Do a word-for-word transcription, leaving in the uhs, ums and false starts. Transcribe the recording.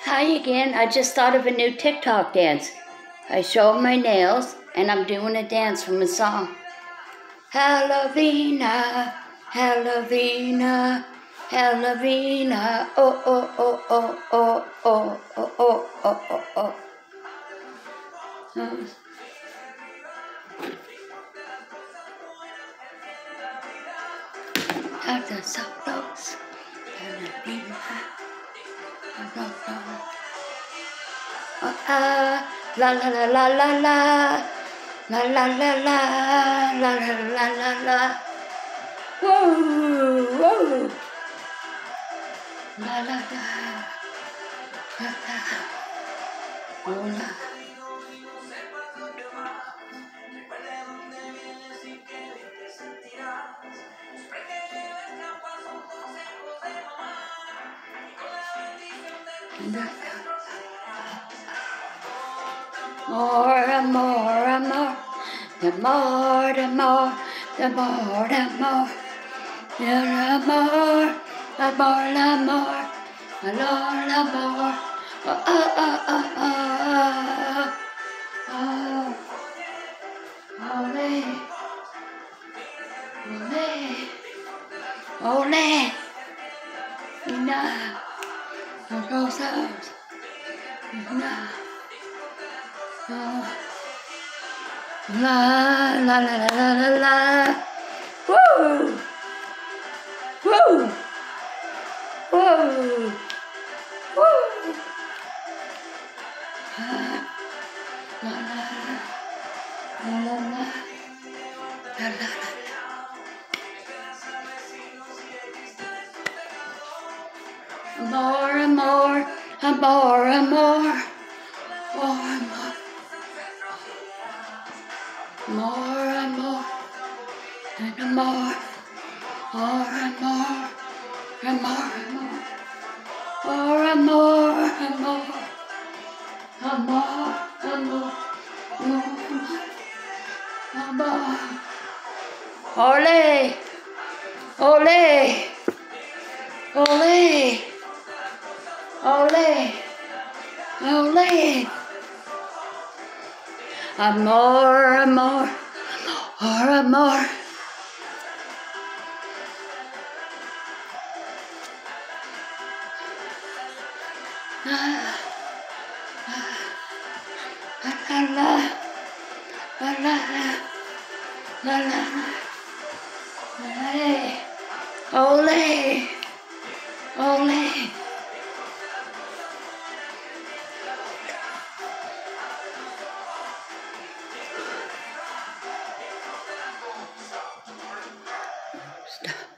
Hi again. I just thought of a new TikTok dance. I show my nails and I'm doing a dance from a song. Hallovina, Hallovina, Hallovina, oh oh oh oh oh oh oh oh oh oh oh. oh. After some close, Hallovina, ah, la la la la la la. La la la la, la la la la la. Whoa, whoa. La la la, la la. Oh la. More, more, more. The more, the more, the more, the more. The more, the more, the more. The more, the more. Oh, oh, oh, oh, oh. Oh, ole, ole, ole. Enough. Of those hours. Enough. Oh. La la la la la la la. Woo! Woo! Woo! Woo! La la la la la la la la la. More and more and more and more, more and more, more and more and more, more and more and more and more, more and more and more, and more and more, more and more. Ole, ole, ole. Ole, ole, and more and more, more and more. La la la, la la la, la la, ole, ole. Stop.